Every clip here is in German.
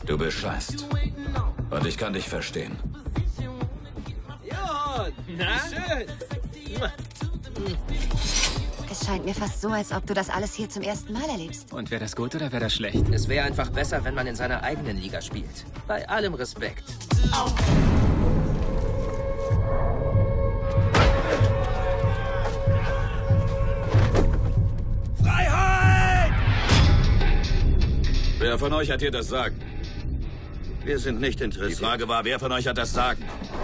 Du bescheißt. Und ich kann dich verstehen. Ja, na schön. Es scheint mir fast so, als ob du das alles hier zum ersten Mal erlebst. Und wäre das gut oder wäre das schlecht? Es wäre einfach besser, wenn man in seiner eigenen Liga spielt. Bei allem Respekt. Freiheit! Wer von euch hat hier das Sagen? Wir sind nicht Die interessiert. Frage war, wer von euch hat das Sagen?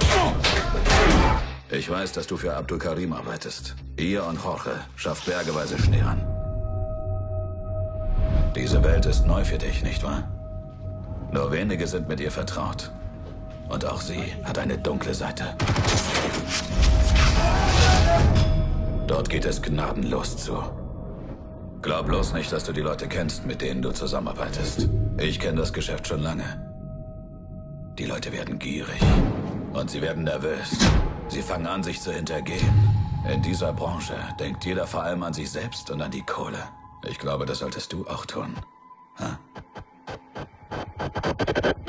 Ich weiß, dass du für Abdul Karim arbeitest. Ihr und Jorge schafft bergeweise Schnee an. Diese Welt ist neu für dich, nicht wahr? Nur wenige sind mit ihr vertraut. Und auch sie hat eine dunkle Seite. Dort geht es gnadenlos zu. Glaub bloß nicht, dass du die Leute kennst, mit denen du zusammenarbeitest. Ich kenne das Geschäft schon lange. Die Leute werden gierig. Und sie werden nervös. Sie fangen an, sich zu hintergehen. In dieser Branche denkt jeder vor allem an sich selbst und an die Kohle. Ich glaube, das solltest du auch tun. Ha?